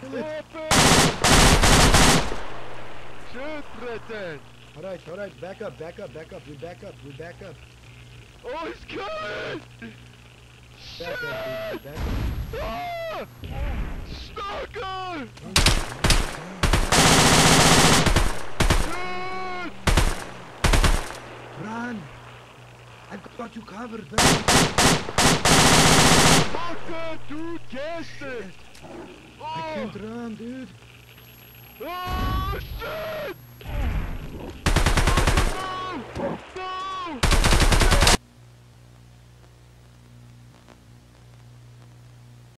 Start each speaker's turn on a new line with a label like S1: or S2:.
S1: Shoot, Britain!
S2: Alright, back up, we back up.
S1: Oh, he's coming!
S2: Back up, dude, back up.
S1: Ah! Stalker! Shoot!
S2: Run! I've got you covered,
S1: Stalker, dude, guess it!
S2: I can't run, dude.
S1: Oh, shit!